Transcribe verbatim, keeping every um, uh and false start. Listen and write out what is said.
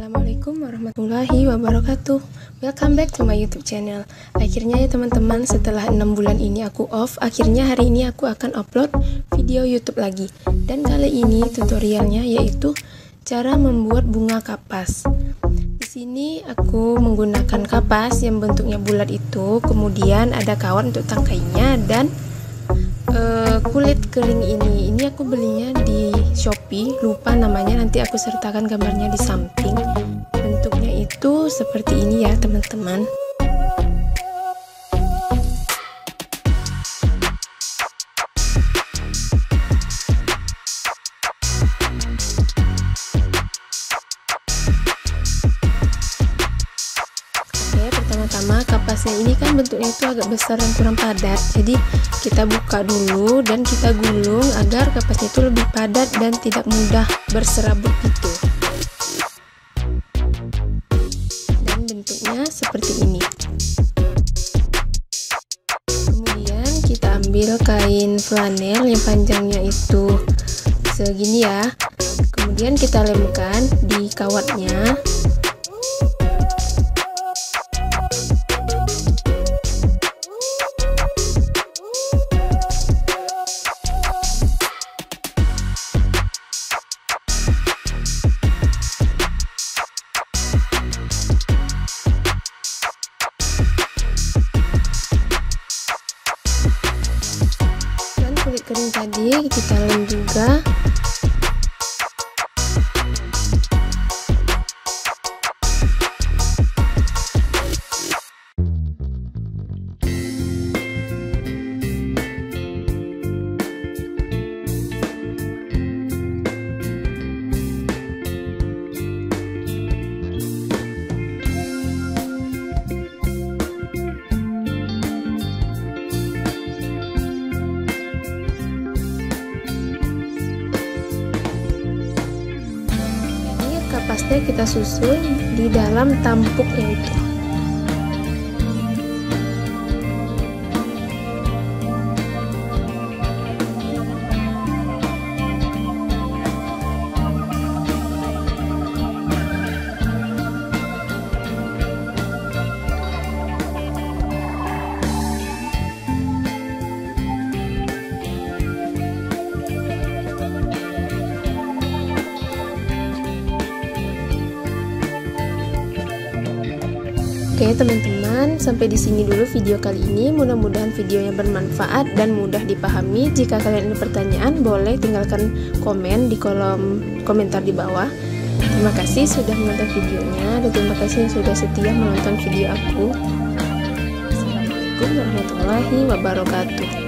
Assalamualaikum warahmatullahi wabarakatuh. Welcome back to my YouTube channel. Akhirnya ya teman-teman, setelah enam bulan ini aku off, akhirnya hari ini aku akan upload video YouTube lagi. Dan kali ini tutorialnya yaitu cara membuat bunga kapas. Di sini aku menggunakan kapas yang bentuknya bulat itu, kemudian ada kawat untuk tangkainya dan uh, kulit kering ini. Ini aku belinya di Shopee, lupa namanya, nanti aku sertakan gambarnya di samping. Bentuknya itu seperti ini ya teman-teman. Oke, pertama-tama kapasnya ini kan bentuknya itu agak besar dan kurang padat, jadi kita buka dulu dan kita gulung agar kapasnya itu lebih padat dan tidak mudah berserabut gitu. Dan bentuknya seperti ini. Kemudian kita ambil kain flanel yang panjangnya itu segini ya. Kemudian kita lemkan di kawatnya. Kulit kering tadi kita lem juga. Kapasnya kita susun di dalam tampuknya itu. Oke teman-teman, sampai di sini dulu video kali ini. Mudah-mudahan videonya bermanfaat dan mudah dipahami. Jika kalian ada pertanyaan, boleh tinggalkan komen di kolom komentar di bawah. Terima kasih sudah menonton videonya dan terima kasih yang sudah setia menonton video aku. Assalamualaikum warahmatullahi wabarakatuh.